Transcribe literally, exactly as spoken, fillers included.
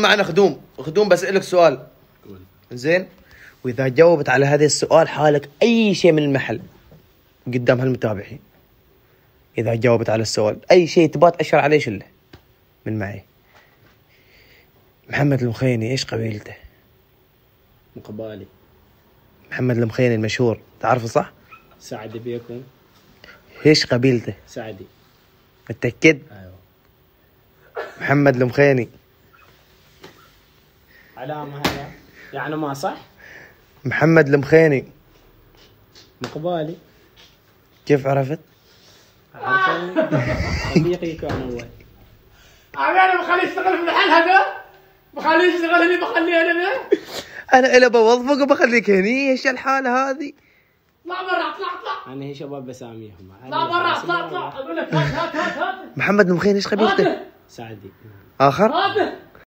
معنا خدوم خدوم بسألك سؤال. زين، واذا جاوبت على هذا السؤال حالك اي شيء من المحل قدام هالمتابعين. اذا جاوبت على السؤال اي شيء تبغى تأشر عليه شله من معي. محمد المخيني ايش قبيلته؟ مقبالي. محمد المخيني المشهور تعرفه صح؟ سعدي بيكم. ايش قبيلته؟ سعدي. متأكد؟ ايوه. محمد المخيني علامة هذا يعني ما صح؟ محمد المخيني مقبالي. كيف عرفت؟ عرفني صديقي كان اول. انا بخليه يشتغل في المحل هذا، بخليه يشتغل هني، بخليه انا انا الا بوظفك وبخليك هني. ايش الحالة هذه؟ اطلع برا، اطلع اطلع انا هي شباب بساميهم. اطلع برا، اطلع اطلع اقول لك هات هات هات هات. محمد المخيني ايش قبيلته؟ سعدي. اخر؟ هات